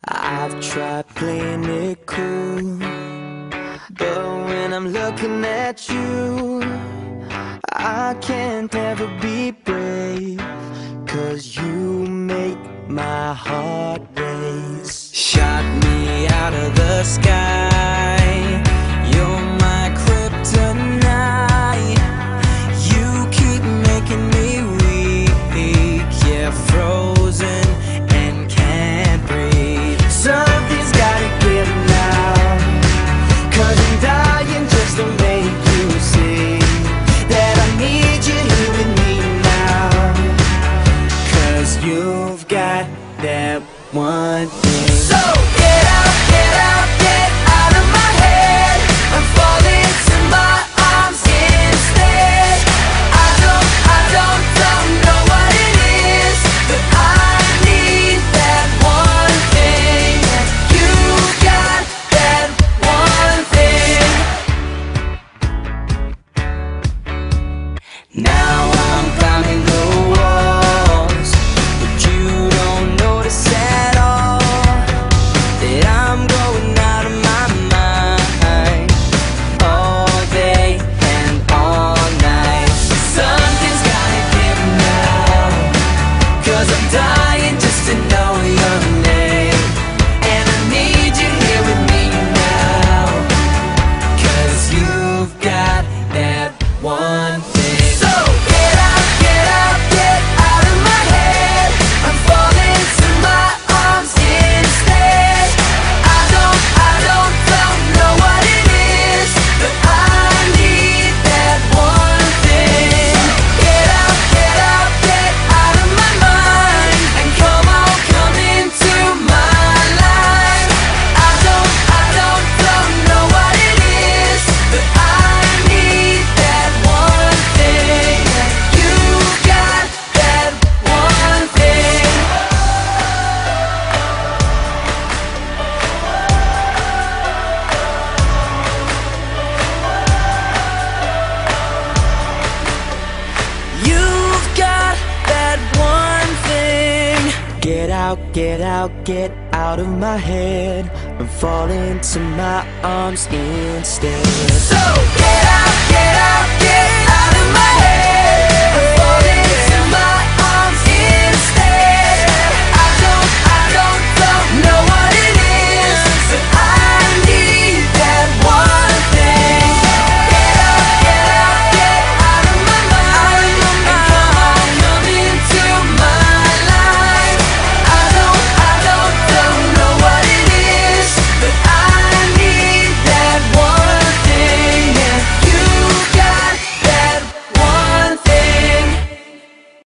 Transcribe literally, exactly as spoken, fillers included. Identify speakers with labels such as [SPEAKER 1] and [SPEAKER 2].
[SPEAKER 1] I've tried playing it cool, but when I'm looking at you, I can't ever be brave, 'cause you make my heart race. Shot me out of the sky, you're my kryptonite. You keep making me weak, yeah, frozen and can't breathe. Something's gotta give now, 'cause I'm dying just to make you see that I need you here with me now. 'Cause you've got that one thing. So get out, get out, get out of my head. I'm falling to my arms instead. I don't, I don't, don't know what it is, but I need that one thing. You got that one thing. Now I'm climbing the walls, but you don't notice at all that I'm going out of my mind all day and all night. Something's gotta give now, 'cause I'm dying just to know your name. And I need you here with me now, 'cause you've got that one thing. So get out, get out, get out of my head. I'm falling to my arms instead. I don't, I don't, don't know what it is, but I need that one thing. Get out, get out, get out of my mind, and come on, come into my life. I don't, I don't, don't know what it is, but I need that one thing. You got that one thing. You've got that one thing. Get out, get out, get out of my head. I'm falling to my arms instead. So get out, get out, get out of my head.